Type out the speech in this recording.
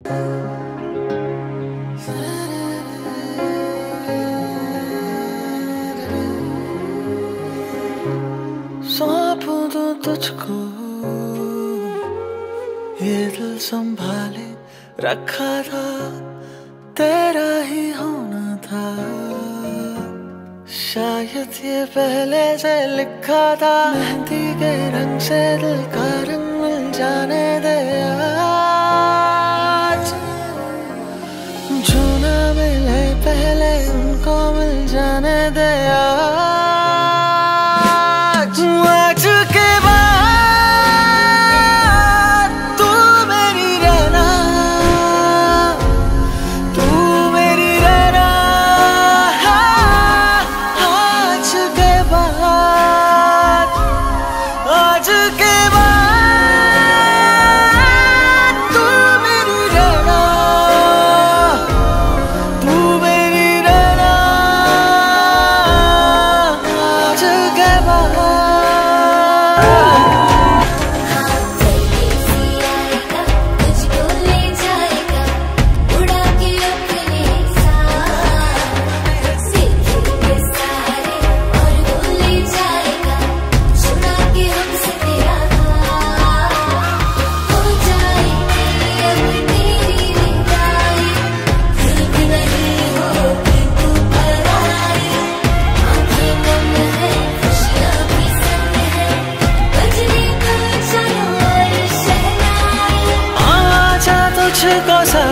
सौंपूं तो तुझको ये दिल संभाले रखा था, तेरा ही होना था। शायद ये पहले से लिखा था, मेहंदी के रंग से दिल का रंग मिल जाने दे आज। जो ना मिले पहले उनको मिल जाने दे आज। आज के बाद तू मेरी रहना, तू मेरी रहना। आज के बाद, आज के बाद तू मेरी रहना, तू मेरी रहना। आज के बाद तुझको